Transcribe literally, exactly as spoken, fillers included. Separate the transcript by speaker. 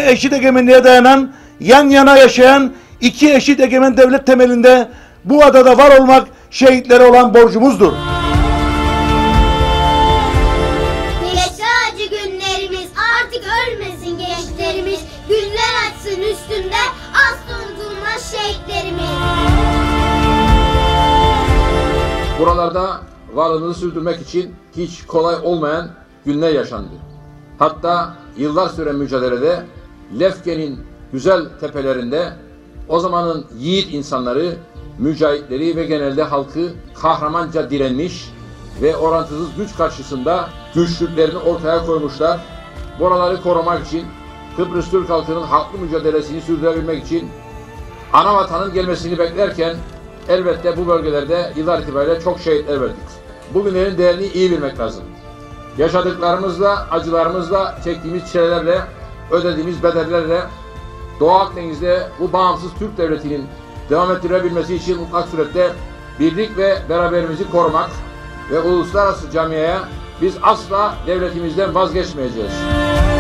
Speaker 1: eşit egemenliğe dayanan, yan yana yaşayan iki eşit egemen devlet temelinde bu adada var olmak şehitlere olan borcumuzdur.
Speaker 2: Geçti acı günlerimiz, artık ölmesin gençlerimiz. Güller açsın üstünde, asla unutulmaz şehitlerimiz.
Speaker 3: Buralarda varlığımızı sürdürmek için hiç kolay olmayan günler yaşandı. Hatta yıllar süren mücadelede Lefke'nin güzel tepelerinde o zamanın yiğit insanları, mücahitleri ve genelde halkı kahramanca direnmiş ve orantısız güç karşısında güçlüklerini ortaya koymuşlar. Buraları korumak için, Kıbrıs Türk halkının haklı mücadelesini sürdürebilmek için anavatanın gelmesini beklerken elbette bu bölgelerde yıllar itibariyle çok şehitler verdik. Bugünlerin değerini iyi bilmek lazım. Yaşadıklarımızla, acılarımızla, çektiğimiz çilelerle, ödediğimiz bedellerle Doğu Akdeniz'de bu bağımsız Türk devletinin devam ettirebilmesi için mutlak surette birlik ve beraberimizi korumak ve uluslararası camiaya biz asla devletimizden vazgeçmeyeceğiz.